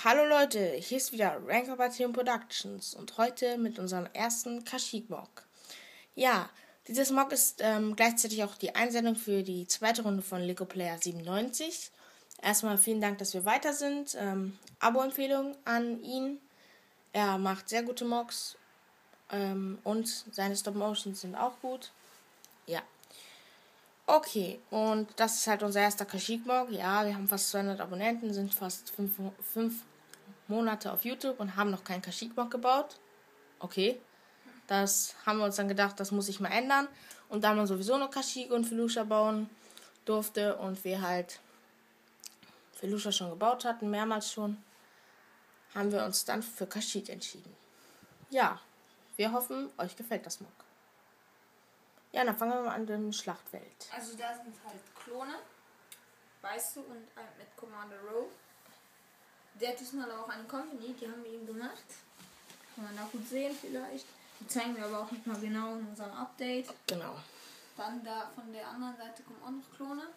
Hallo Leute, hier ist wieder Ranker bei Team Productions und heute mit unserem ersten Kashyyyk-Mock. Ja, dieses Mock ist gleichzeitig auch die Einsendung für die zweite Runde von Lego Player 97. Erstmal vielen Dank, dass wir weiter sind. Abo-Empfehlung an ihn. Er macht sehr gute Mocks und seine Stop-Motions sind auch gut. Ja. Okay, und das ist halt unser erster Kashyyyk-Mock. Ja, wir haben fast 200 Abonnenten, sind fast 5 Monate auf YouTube und haben noch keinen Kashyyyk-Mock gebaut. Okay, das haben wir uns dann gedacht, das muss ich mal ändern. Und da man sowieso noch Kashyyyk und Felusha bauen durfte und wir halt Felusha schon gebaut hatten, mehrmals schon, haben wir uns dann für Kashyyyk entschieden. Ja, wir hoffen, euch gefällt das Mock. Ja, dann fangen wir mal an dem Schlachtfeld. Also da sind halt Klone, weißt du, und mit Commander Rowe. Der hat diesmal auch eine Company, die haben wir ihm gemacht. Kann man da gut sehen vielleicht. Die zeigen wir aber auch nicht mal genau in unserem Update. Genau. Dann da von der anderen Seite kommen auch noch Klone.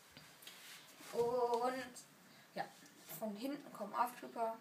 Und ja, von hinten kommen Aftrooper.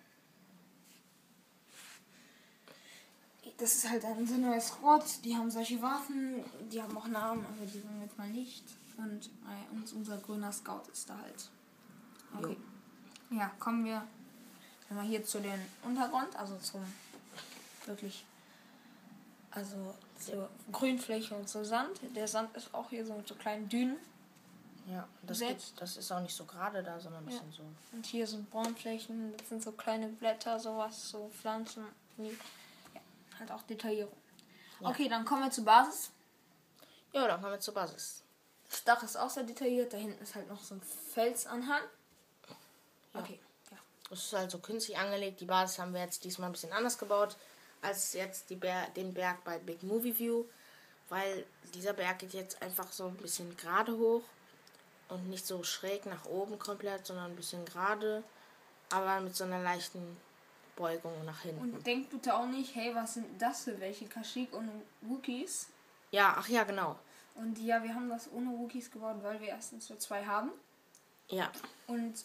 Das ist halt ein neuer Squad, die haben solche Waffen, die haben auch Namen, aber die sagen wir jetzt mal nicht. Und unser grüner Scout ist da halt. Okay. Ja, kommen wir mal hier zu dem Untergrund, also zum wirklich, also zur Grünfläche und zur Sand. Der Sand ist auch hier so mit so kleinen Dünen. Ja, das ist auch nicht so gerade da, sondern ein bisschen so. Und hier sind Braunflächen, das sind so kleine Blätter, sowas, so Pflanzen. Halt auch Detaillierung. Ja. Okay, dann kommen wir zur Basis. Ja, dann kommen wir zur Basis. Das Dach ist auch sehr detailliert. Da hinten ist halt noch so ein Felsanhang. Ja. Okay, ja. Das ist halt so künstlich angelegt. Die Basis haben wir jetzt diesmal ein bisschen anders gebaut als jetzt den Berg bei Big Movie View. Weil dieser Berg geht jetzt einfach so ein bisschen gerade hoch. Und nicht so schräg nach oben komplett, sondern ein bisschen gerade. Aber mit so einer leichten Beugung nach hinten. Und denkt bitte auch nicht, hey, was sind das für welche? Kashyyyk und Wookiees? Ja, ach ja, genau. Und ja, wir haben das ohne Wookiees gebaut, weil wir erstens nur 2 haben. Ja. Und,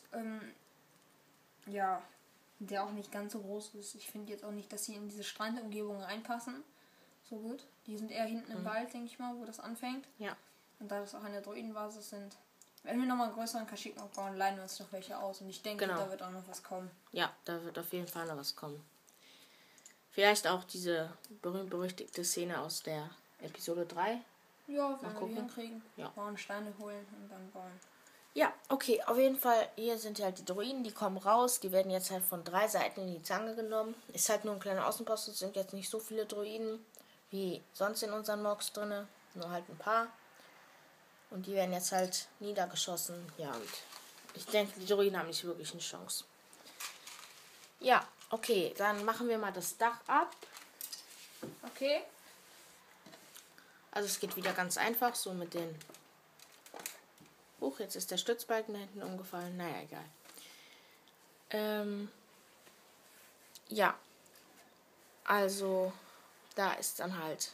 ja, der auch nicht ganz so groß ist. Ich finde jetzt auch nicht, dass sie in diese Strandumgebung reinpassen. So gut. Die sind eher hinten im Wald, denke ich mal, wo das anfängt. Ja. Und da das auch eine Druidenbasis sind, wenn wir nochmal einen größeren Kashyyyk noch bauen, leihen wir uns noch welche aus. Und ich denke, da wird auch noch was kommen. Ja, da wird auf jeden Fall noch was kommen. Vielleicht auch diese berühmt-berüchtigte Szene aus der Episode 3. Ja, wenn wir die hinkriegen. Ja. Bauen, Steine holen und dann bauen. Ja, okay, auf jeden Fall, hier sind halt die Druiden, die kommen raus. Die werden jetzt halt von 3 Seiten in die Zange genommen. Ist halt nur ein kleiner Außenposten, es sind jetzt nicht so viele Druiden wie sonst in unseren Mocks drin. Nur halt ein paar. Und die werden jetzt halt niedergeschossen. Ja, und ich denke, die Druiden haben nicht wirklich eine Chance. Ja, okay, dann machen wir mal das Dach ab. Okay. Also es geht wieder ganz einfach, so mit den... Jetzt ist der Stützbalken da hinten umgefallen. Naja, egal. Ja, also da ist dann halt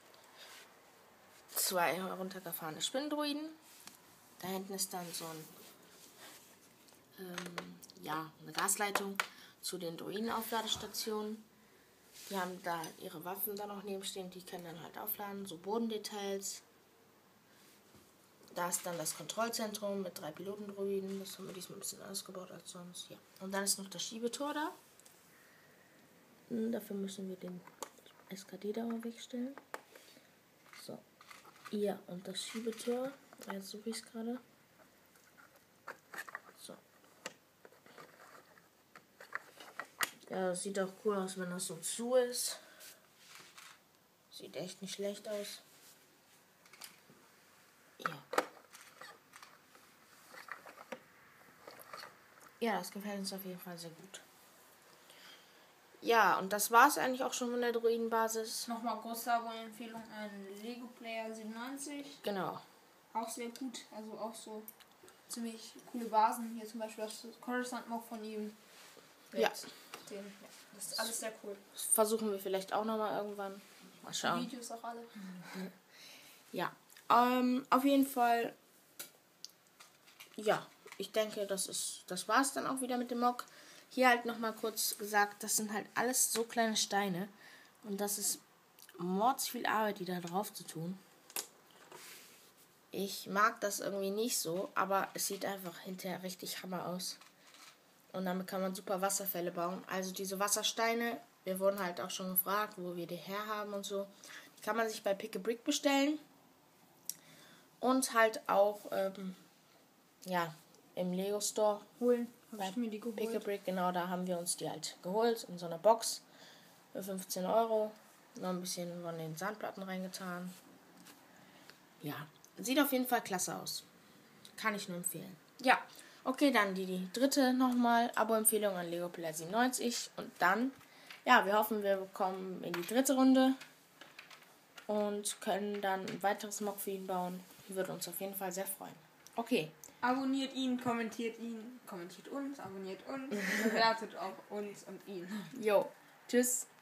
2 heruntergefahrene Spinndruiden. Da hinten ist dann so eine Gasleitung zu den Druidenaufladestationen. Die haben da ihre Waffen da noch nebenstehen, die können dann halt aufladen. So Bodendetails. Da ist dann das Kontrollzentrum mit 3 Pilotendruiden. Das haben wir diesmal ein bisschen anders gebaut als sonst. Ja. Und dann ist noch das Schiebetor da. Dafür müssen wir den SKD da mal wegstellen. So. Ja, und das Schiebetor. Jetzt suche ich es gerade. So. Ja, das sieht auch cool aus, wenn das so zu ist. Sieht echt nicht schlecht aus. Ja. Ja, das gefällt uns auf jeden Fall sehr gut. Ja, und das war es eigentlich auch schon von der Druidenbasis. Nochmal große Abo-Empfehlung an Lego Player 97. Genau. Auch sehr gut, also auch so ziemlich coole Basen. Hier zum Beispiel das Coruscant-Mock von ihm. Ja. Das ist alles sehr cool. Das versuchen wir vielleicht auch nochmal irgendwann. Mal schauen. Die Videos auch alle. Ja. Auf jeden Fall. Ja, ich denke, das war's dann auch wieder mit dem Mock. Hier halt nochmal kurz gesagt, das sind halt alles so kleine Steine. Und das ist mords viel Arbeit, die da drauf zu tun. Ich mag das irgendwie nicht so, aber es sieht einfach hinterher richtig Hammer aus. Und damit kann man super Wasserfälle bauen. Also diese Wassersteine, wir wurden halt auch schon gefragt, wo wir die herhaben und so. Die kann man sich bei Pick a Brick bestellen. Und halt auch, im Lego Store holen. Bei Pick a Brick, genau, da haben wir uns die halt geholt. In so einer Box für 15 Euro. Noch ein bisschen von den Sandplatten reingetan. Ja, sieht auf jeden Fall klasse aus. Kann ich nur empfehlen. Ja, okay, dann die dritte nochmal. Abo-Empfehlung an Lego Player 97. Und dann, ja, wir hoffen, wir kommen in die dritte Runde. Und können dann ein weiteres Mock für ihn bauen. Würde uns auf jeden Fall sehr freuen. Okay. Abonniert ihn, kommentiert uns, abonniert uns, bewertet auch uns und ihn. Jo, tschüss.